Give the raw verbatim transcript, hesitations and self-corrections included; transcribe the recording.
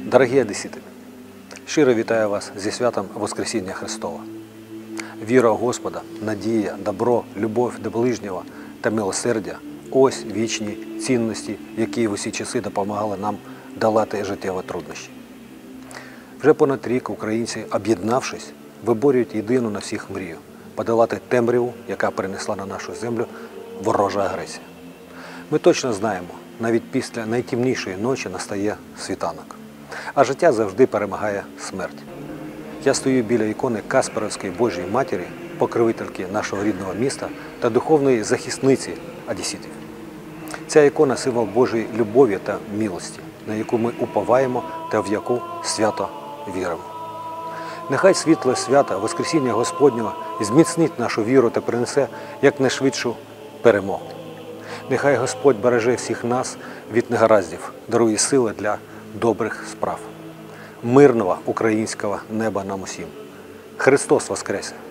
Дорогі одесити, щиро вітаю вас зі святом Воскресіння Христова. Віра в Господа, надія, добро, любов до ближнього та милосердя – ось вічні цінності, які в усі часи допомагали нам долати життєві труднощі. Вже понад рік українці, об'єднавшись, виборюють єдину на всіх мрію – подолати темряву, яка принесла на нашу землю ворожа агресія. Ми точно знаємо, навіть після найтемнішої ночі настає світанок. А життя завжди перемагає смерть. Я стою біля ікони Каспарівської Божої Матері, покровительки нашого рідного міста та духовної захисниці одеситів. Ця ікона – символ Божої любові та милості, на яку ми уповаємо та в яку свято віримо. Нехай світле свято Воскресіння Господнього зміцнить нашу віру та принесе якнайшвидшу перемогу. Нехай Господь береже всіх нас від негараздів, дарує сили для добрих справ. Мирного українського неба нам усім. Христос Воскресе!